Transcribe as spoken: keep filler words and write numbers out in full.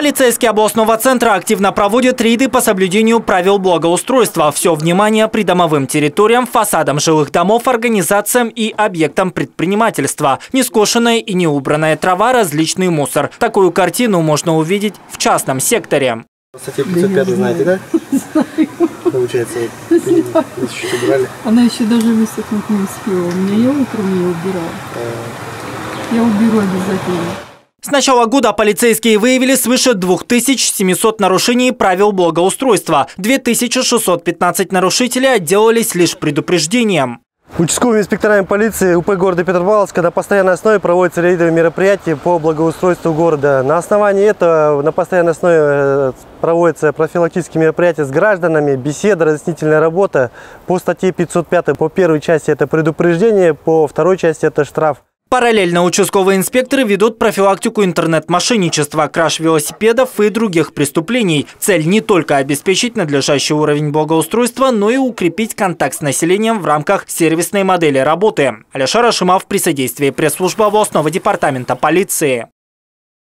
Полицейские областного центра активно проводят рейды по соблюдению правил благоустройства. Все внимание придомовым территориям, фасадам жилых домов, организациям и объектам предпринимательства. Нескошенная и неубранная трава, различный мусор. Такую картину можно увидеть в частном секторе. Статью пятьсот пять знаете, да? Знаю. Получается, вот, чуть-чуть убрали. Она еще даже высохнуть не успела. У меня я утром ее убирала. Я уберу обязательно. С начала года полицейские выявили свыше двух тысяч семисот нарушений правил благоустройства. две тысячи шестьсот пятнадцать нарушителей отделались лишь предупреждением. Участковыми инспекторами полиции УП города Петропавловска на постоянной основе проводятся рейдовые мероприятия по благоустройству города. На основании этого на постоянной основе проводятся профилактические мероприятия с гражданами, беседа, разъяснительная работа по статье пятьсот пять. По первой части это предупреждение, по второй части это штраф. Параллельно участковые инспекторы ведут профилактику интернет-мошенничества, краж велосипедов и других преступлений. Цель не только обеспечить надлежащий уровень благоустройства, но и укрепить контакт с населением в рамках сервисной модели работы. Алишер Ашимов при содействии пресс-службы областного департамента полиции.